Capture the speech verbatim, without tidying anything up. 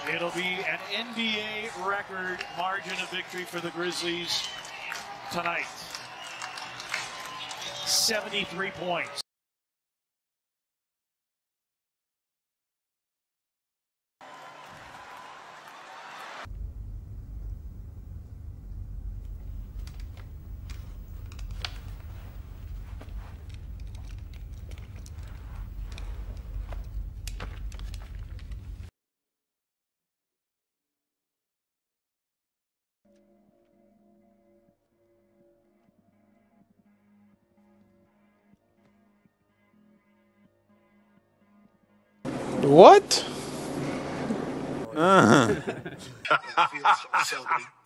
It'll be an N B A record margin of victory for the Grizzlies tonight. seventy-three points. What? Uh-huh.